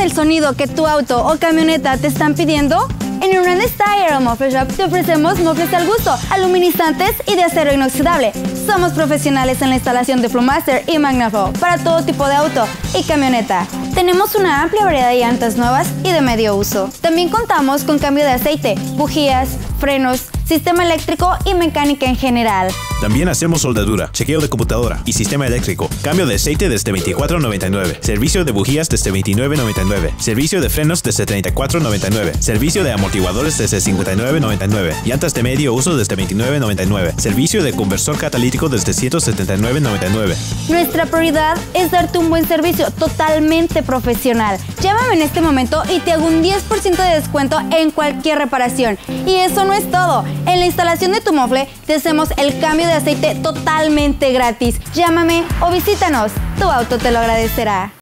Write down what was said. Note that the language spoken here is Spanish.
el sonido que tu auto o camioneta te están pidiendo? En Hernandez Tire Muffler Shop te ofrecemos muebles al gusto, aluminizantes y de acero inoxidable. Somos profesionales en la instalación de Flowmaster y Magnaflow para todo tipo de auto y camioneta. Tenemos una amplia variedad de llantas nuevas y de medio uso. También contamos con cambio de aceite, bujías, frenos, sistema eléctrico y mecánica en general. También hacemos soldadura, chequeo de computadora y sistema eléctrico, cambio de aceite desde $24.99, servicio de bujías desde $29.99, servicio de frenos desde $34.99, servicio de amortiguadores desde $59.99, llantas de medio uso desde $29.99, servicio de conversor catalítico desde $179.99. Nuestra prioridad es darte un buen servicio totalmente profesional. Llámame en este momento y te hago un 10% de descuento en cualquier reparación. Y eso no es todo. En la instalación de tu mofle te hacemos el cambio de aceite totalmente gratis. Llámame o visítanos. Tu auto te lo agradecerá.